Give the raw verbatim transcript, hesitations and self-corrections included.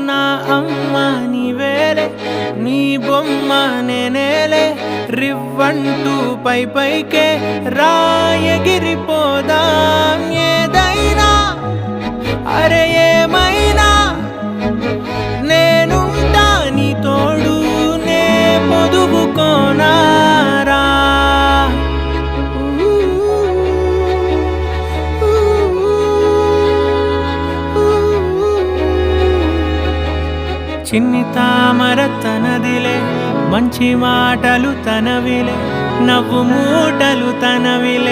నా అమ్మ నీవేలే, నీ బొమ్మ నేనేలే, రివ్వంటూ పై పైకే రాయగిరిపోదాం ఏదైనా అరే ఏమైనా నేనుంటా నీ తోడు నే పొదుపుకోనారా. చిన్ని తామర తనదిలే, మంచి మాటలు తనవిలే, నవ్వు మూటలు తనవిలే.